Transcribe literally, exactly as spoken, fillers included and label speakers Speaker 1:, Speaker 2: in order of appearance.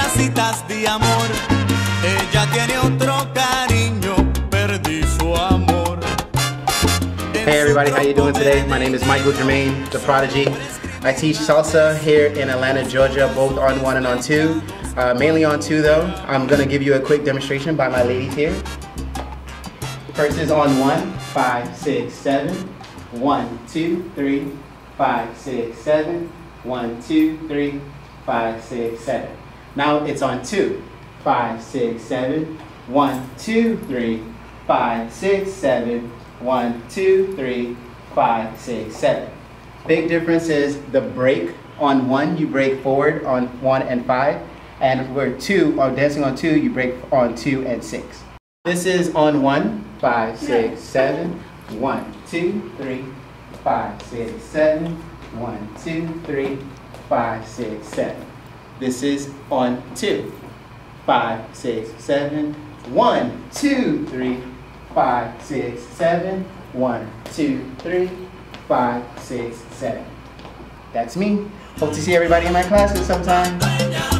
Speaker 1: fracitas de amor. Ella tiene otro cariño, perdí su amor.
Speaker 2: Hey everybody, how you doing today? My name is Michael Jermaine, the Prodigy. I teach salsa here in Atlanta, Georgia, both on one and on two. Uh, mainly on two though. I'm gonna give you a quick demonstration by my ladies here. First is on one, five, six, seven. One, two, three, five, six, seven. One, two, three, five, six, seven. Now it's on two, five, six, seven. One, two, three, five, six, seven. One, two, three, five, six, seven. Big difference is the break. On one, you break forward on one and five. And where two, or dancing on two, you break on two and six. This is on one, five, six, seven. One, two, three, five, six, seven. One, two, three, five, six, seven. This is on two, five, six, seven. One, two, three, five, six, seven. One, two, three, five, six, seven. That's me. Hope to see everybody in my classes sometime.